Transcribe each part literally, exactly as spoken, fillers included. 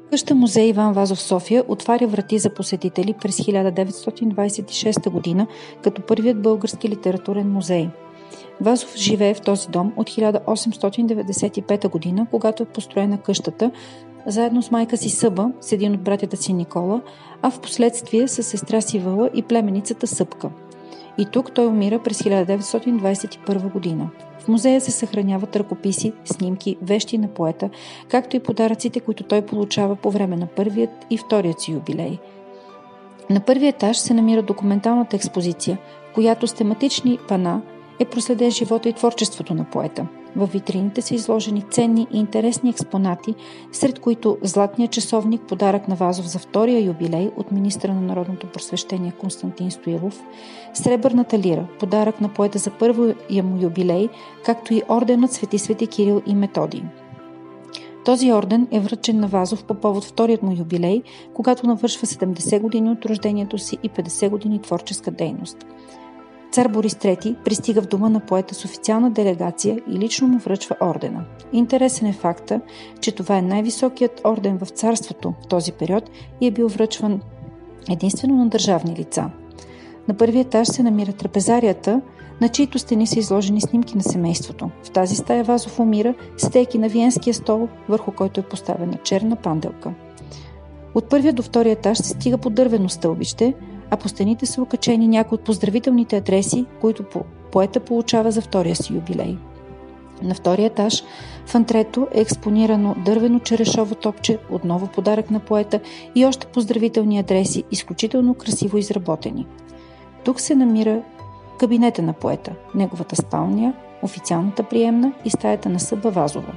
Къща музей Иван Вазов в София отваря врати за посетители през хиляда деветстотин двадесет и шеста година като първият български литературен музей. Вазов живее в този дом от хиляда осемстотин деветдесет и пета година, когато е построена къщата, заедно с майка си Съба, с един от братята си Никола, а в последствие с сестра си Въла и племеницата Събка. И тук той умира през хиляда деветстотин двадесет и първа година. В музея се съхраняват ръкописи, снимки, вещи на поета, както и подаръците, които той получава по време на първият и вторият си юбилей. На първия етаж се намира документалната експозиция, в която с тематични пана е проследен живота и творчеството на поета. В витрините са изложени ценни и интересни експонати, сред които златният часовник, подарък на Вазов за втория юбилей от министъра на народното просвещение Константин Стоилов, сребърната лира, подарък на поета за първия му юбилей, както и орденът Свети Свети Кирил и Методий. Този орден е връчен на Вазов по повод вторият му юбилей, когато навършва седемдесет години от рождението си и петдесет години творческа дейност. Цар Борис трети пристига в дома на поета с официална делегация и лично му връчва ордена. Интересен е факта, че това е най-високият орден в царството в този период и е бил връчван единствено на държавни лица. На първия етаж се намира трапезарията, на чието стени са изложени снимки на семейството. В тази стая Вазов умира, седейки на виенския стол, върху който е поставена черна панделка. От първия до втория етаж се стига по дървено стълбище, а по стените са окачени някои от поздравителните адреси, които поета получава за втория си юбилей. На втория етаж в антрето е експонирано дървено черешово топче, отново подарък на поета и още поздравителни адреси, изключително красиво изработени. Тук се намира кабинета на поета, неговата спалня, официалната приемна и стаята на Съба Вазова.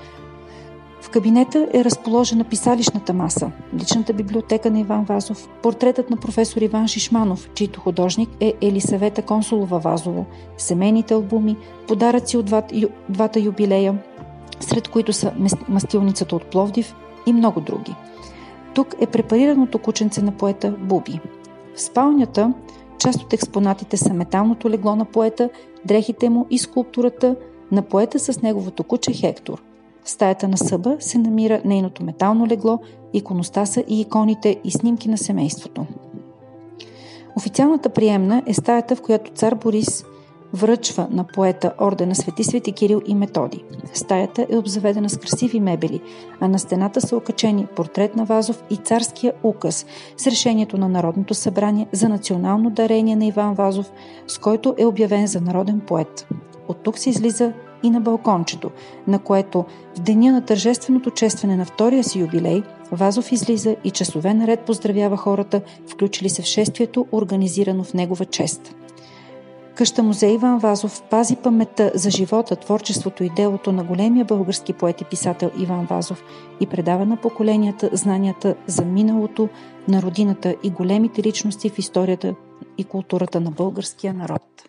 В кабинета е разположена писалищната маса, личната библиотека на Иван Вазов, портретът на професор Иван Шишманов, чийто художник е Елисавета Консулова Вазова, семейните албуми, подаръци от двата юбилея, сред които са мастилницата от Пловдив и много други. Тук е препарираното кученце на поета Буби. В спалнята част от експонатите са металното легло на поета, дрехите му и скулптурата на поета с неговото куче Хектор. В стаята на Съба се намира нейното метално легло, иконостаса и иконите и снимки на семейството. Официалната приемна е стаята, в която цар Борис връчва на поета ордена Свети Свети Кирил и Методий. Стаята е обзаведена с красиви мебели, а на стената са окачени портрет на Вазов и царския указ с решението на Народното събрание за национално дарение на Иван Вазов, с който е обявен за народен поет. От тук се излиза и на балкончето, на което в деня на тържественото честване на втория си юбилей Вазов излиза и часове наред поздравява хората, включили се в шествието, организирано в негова чест. Къща музей Иван Вазов пази паметта за живота, творчеството и делото на големия български поет и писател Иван Вазов и предава на поколенията знанията за миналото на родината и големите личности в историята и културата на българския народ.